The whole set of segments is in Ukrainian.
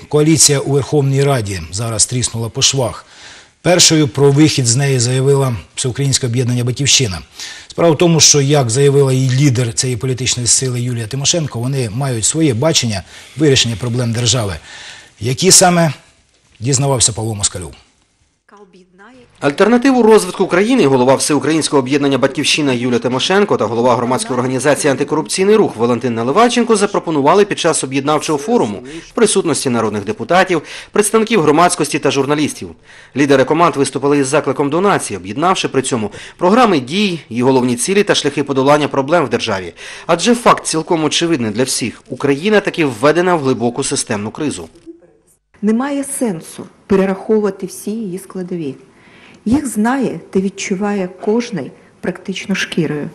коаліція у Верховній Раді зараз тріснула по швах. Першою про вихід з неї заявила Всеукраїнське об'єднання «Батьківщина». Справа в тому, що, як заявила її лідер цієї політичної сили Юлія Тимошенко, вони мають своє бачення вирішення проблем держави. Які саме, дізнавався Павло Москалюк. Альтернативу розвитку країни голова Всеукраїнського об'єднання «Батьківщина» Юлія Тимошенко та голова громадської організації «Антикорупційний рух» Валентин Наливайченко запропонували під час об'єднавчого форуму в присутності народних депутатів, представників громадськості та журналістів. Лідери команд виступили із закликом до нації, об'єднавши при цьому програми дій, її головні цілі та шляхи подолання проблем в державі. Адже факт цілком очевидний для всіх – Україна таки введена в глибоку системну кризу. Немає сенсу перераховувати всі її складові. Їх знає та відчуває кожний практично шкірою.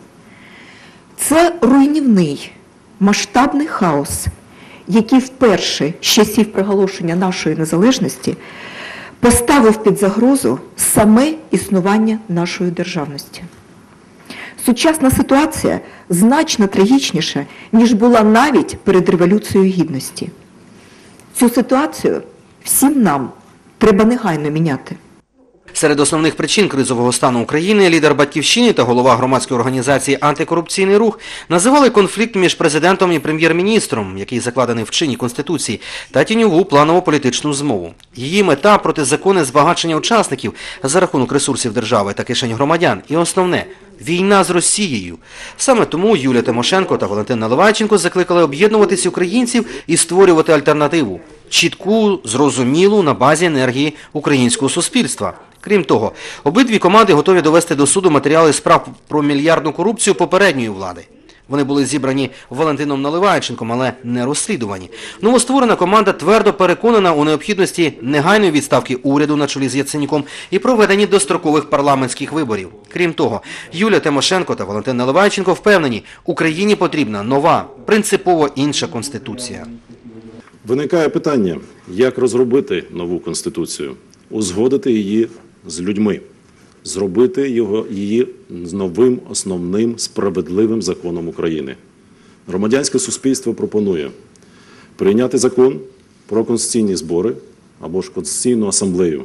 Це руйнівний, масштабний хаос, який вперше з часів проголошення нашої незалежності поставив під загрозу саме існування нашої державності. Сучасна ситуація значно трагічніша, ніж була навіть перед Революцією Гідності. Цю ситуацію всім нам треба негайно міняти. Серед основних причин кризового стану України лідер «Батьківщини» та голова громадської організації «Антикорупційний рух» називали конфлікт між президентом і прем'єр-міністром, який закладений в чинній Конституції, та тіньову планово-політичну змову. Її мета – протизаконне збагачення учасників за рахунок ресурсів держави та кишень громадян. І основне – війна з Росією. Саме тому Юлія Тимошенко та Валентин Наливайченко закликали об'єднуватись українців і створювати альтернативу – чітку, зрозумілу на базі енергії українського суспільства. Крім того, обидві команди готові довести до суду матеріали справ про мільярдну корупцію попередньої влади. Вони були зібрані Валентином Наливайченком, але не розслідувані. Новостворена команда твердо переконана у необхідності негайної відставки уряду на чолі з Яценюком і проведення дострокових парламентських виборів. Крім того, Юлія Тимошенко та Валентин Наливайченко впевнені, Україні потрібна нова, принципово інша Конституція. Виникає питання, як розробити нову Конституцію, узгодити її з людьми, зробити її новим, основним, справедливим законом України. Громадянське суспільство пропонує прийняти закон про конституційні збори або ж Конституційну асамблею.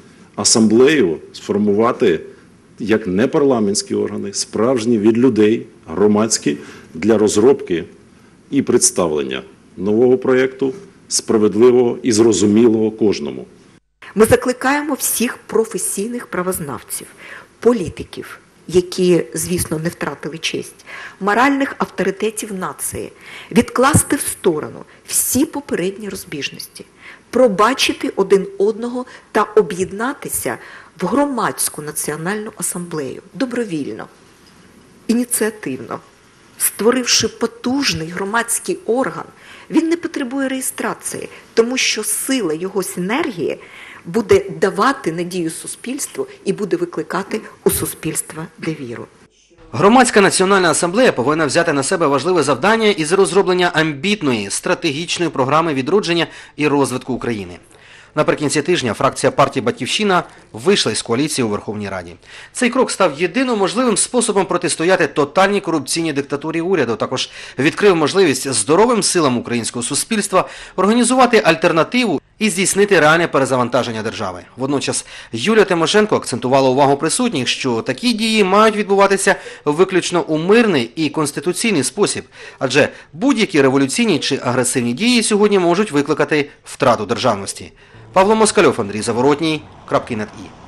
Асамблею сформувати як непарламентські органи, справжні від людей, громадські, для розробки і представлення нового проєкту, справедливого і зрозумілого кожному. Ми закликаємо всіх професійних правознавців, політиків, які, звісно, не втратили честь, моральних авторитетів нації, відкласти в сторону всі попередні розбіжності, пробачити один одного та об'єднатися в громадську національну асамблею добровільно, ініціативно. Створивши потужний громадський орган, він не потребує реєстрації, тому що сила його синергії буде давати надію суспільству і буде викликати у суспільства довіру. Громадська національна асамблея повинна взяти на себе важливе завдання із розроблення амбітної, стратегічної програми відродження і розвитку України. Наприкінці тижня фракція партії «Батьківщина» вийшла із коаліції у Верховній Раді. Цей крок став єдиним можливим способом протистояти тотальній корупційній диктатурі уряду. Також відкрив можливість здоровим силам українського суспільства організувати альтернативу і здійснити реальне перезавантаження держави. Водночас Юлія Тимошенко акцентувала увагу присутніх, що такі дії мають відбуватися виключно у мирний і конституційний спосіб, адже будь-які революційні чи агресивні дії сьогодні можуть викликати втрату державності. Павло Москальов, Андрій Заворотній, крапки над «і».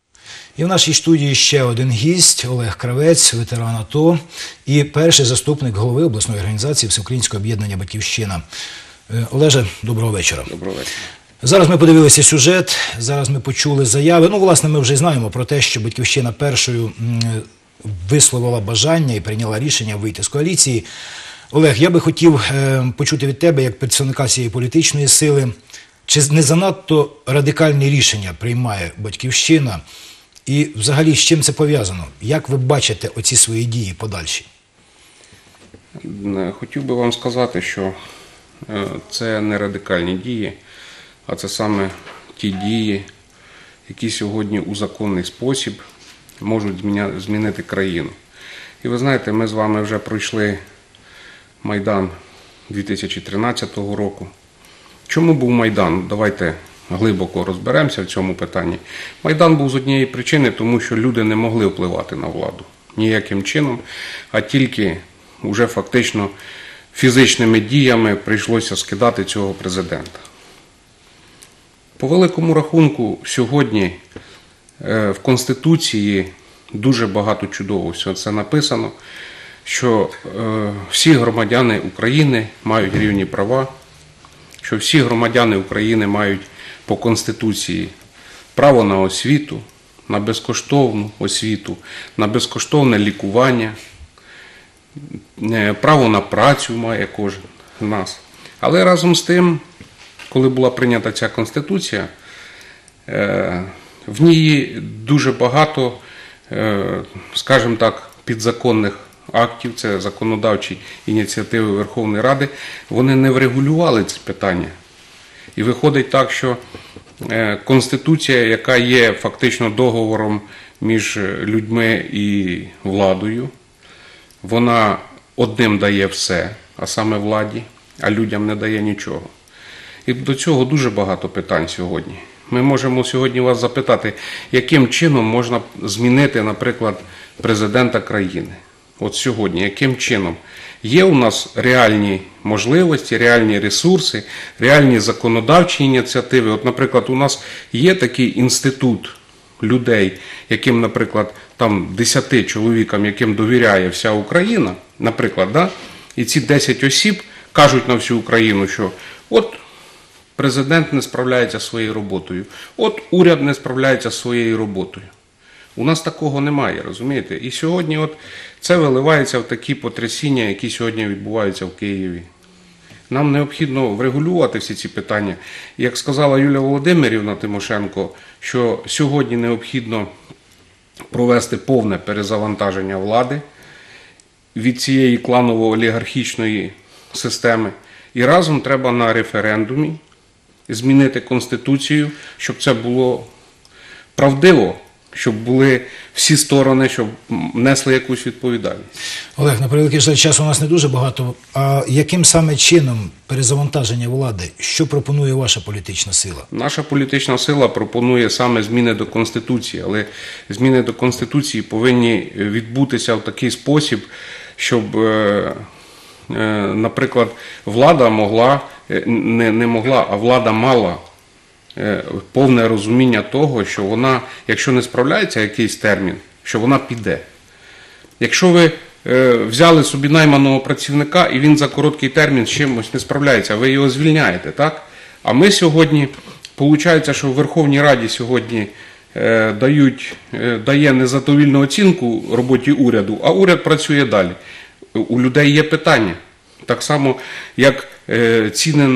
І в нашій студії ще один гість – Олег Кравець, ветеран АТО і перший заступник голови обласної організації Всеукраїнського об'єднання «Батьківщина». Олеже, доброго вечора. Доброго вечора. Зараз ми подивилися сюжет, зараз ми почули заяви. Ну, власне, ми вже знаємо про те, що «Батьківщина» першою висловила бажання і прийняла рішення вийти з коаліції. Олег, я би хотів почути від тебе, як представника цієї політичної сили, чи не занадто радикальні рішення приймає «Батьківщина» і взагалі з чим це пов'язано? Як ви бачите оці свої дії подальші? Хотів би вам сказати, що це не радикальні дії, а це саме ті дії, які сьогодні у законний спосіб можуть змінити країну. І ви знаєте, ми з вами вже пройшли Майдан 2013 року. Чому був Майдан? Давайте глибоко розберемося в цьому питанні. Майдан був з однієї причини, тому що люди не могли впливати на владу ніяким чином, а тільки вже фактично фізичними діями прийшлося скидати цього президента. По великому рахунку, сьогодні в Конституції дуже багато чудово все це написано, що всі громадяни України мають рівні права, що всі громадяни України мають по Конституції право на освіту, на безкоштовну освіту, на безкоштовне лікування, право на працю має кожен з нас. Але разом з тим, коли була прийнята ця Конституція, в ній дуже багато, скажімо так, підзаконних актів, це законодавчі ініціативи Верховної Ради, вони не врегулювали ці питання. І виходить так, що Конституція, яка є фактично договором між людьми і владою, вона одним дає все, а саме владі, а людям не дає нічого. І до цього дуже багато питань сьогодні. Ми можемо сьогодні вас запитати, яким чином можна змінити, наприклад, президента країни. От сьогодні, яким чином? Є у нас реальні можливості, реальні ресурси, реальні законодавчі ініціативи. От, наприклад, у нас є такий інститут людей, яким, наприклад, там 10 чоловікам, яким довіряє вся Україна, наприклад, да? І ці 10 осіб кажуть на всю Україну, що от президент не справляється зі своєю роботою, от уряд не справляється зі своєю роботою. У нас такого немає, розумієте? І сьогодні от це виливається в такі потрясіння, які сьогодні відбуваються в Києві. Нам необхідно врегулювати всі ці питання. Як сказала Юлія Володимирівна Тимошенко, що сьогодні необхідно провести повне перезавантаження влади від цієї кланово-олігархічної системи. І разом треба на референдумі змінити Конституцію, щоб це було правдиво, щоб були всі сторони, щоб несли якусь відповідальність. Олег, на превеликий жаль, часу у нас не дуже багато. А яким саме чином перезавантаження влади? Що пропонує ваша політична сила? Наша політична сила пропонує саме зміни до Конституції, але зміни до Конституції повинні відбутися в такий спосіб, щоб, наприклад, влада могла, не могла, а влада мала повне розуміння того, що вона, якщо не справляється якийсь термін, що вона піде. Якщо ви взяли собі найманого працівника, і він за короткий термін з чимось не справляється, ви його звільняєте, так? А ми сьогодні, виходить, що в Верховній Раді сьогодні дає незадовільну оцінку роботі уряду, а уряд працює далі. У людей є питання. Так само, як ціни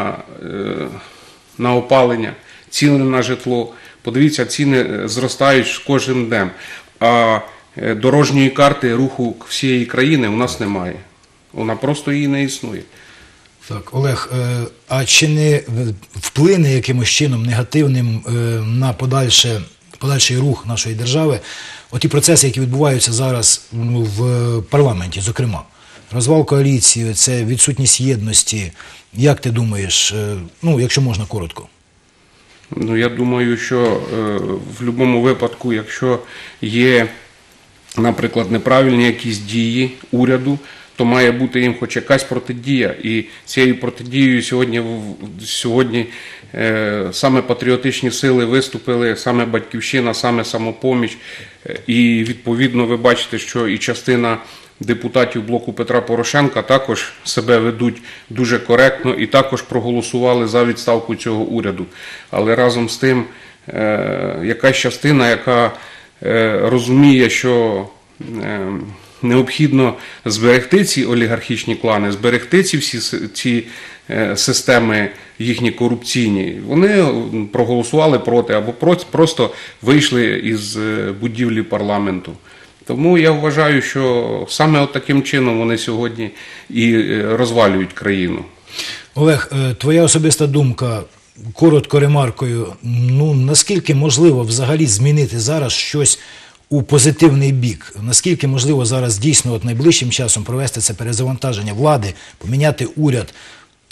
на опалення, ціни на житло. Подивіться, ціни зростають з кожним днем. А дорожньої карти руху всієї країни у нас немає. Вона просто її не існує. Так, Олег, а чи не вплине якимось чином негативним на подальший рух нашої держави оті процеси, які відбуваються зараз в парламенті, зокрема? Розвал коаліції, це відсутність єдності. Як ти думаєш, якщо можна коротко? Я думаю, що в будь-якому випадку, якщо є, наприклад, неправильні якісь дії уряду, то має бути їм хоч якась протидія. І цією протидією сьогодні саме патріотичні сили виступили, саме Батьківщина, саме Самопоміч. І відповідно ви бачите, що і частина депутатів блоку Петра Порошенка також себе ведуть дуже коректно і також проголосували за відставку цього уряду. Але разом з тим якась частина, яка розуміє, що необхідно зберегти ці олігархічні клани, зберегти ці системи їхні корупційні, вони проголосували проти або просто вийшли із будівлі парламенту. Тому я вважаю, що саме от таким чином вони сьогодні і розвалюють країну. Олег, твоя особиста думка, коротко ремаркою, наскільки можливо взагалі змінити зараз щось у позитивний бік? Наскільки можливо зараз дійсно найближчим часом провести це перезавантаження влади, поміняти уряд?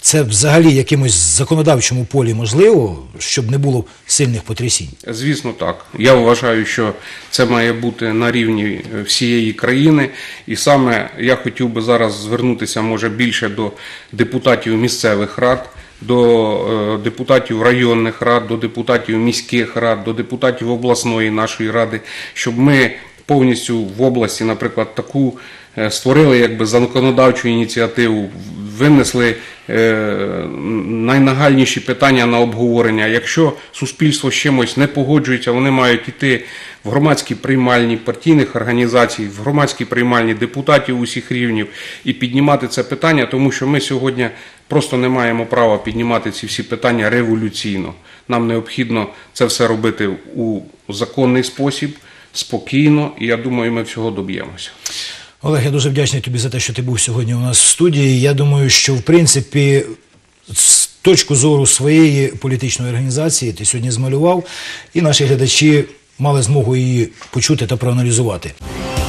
це взагалі якимось законодавчому полі можливо, щоб не було сильних потрясінь? Звісно, так. Я вважаю, що це має бути на рівні всієї країни. І саме я хотів би зараз звернутися, може, більше до депутатів місцевих рад, до депутатів районних рад, до депутатів міських рад, до депутатів обласної нашої ради, щоб ми повністю в області, наприклад, таку створили якби законодавчу ініціативу, винесли найнагальніші питання на обговорення. Якщо суспільство з чимось не погоджується, вони мають йти в громадські приймальні партійних організацій, в громадські приймальні депутатів усіх рівнів і піднімати це питання, тому що ми сьогодні просто не маємо права піднімати ці всі питання революційно. Нам необхідно це все робити у законний спосіб, спокійно, і я думаю, ми всього доб'ємося. Олег, я дуже вдячний тобі за те, що ти був сьогодні у нас в студії. Я думаю, що, в принципі, з точки зору своєї політичної організації ти сьогодні змалював, і наші глядачі мали змогу її почути та проаналізувати.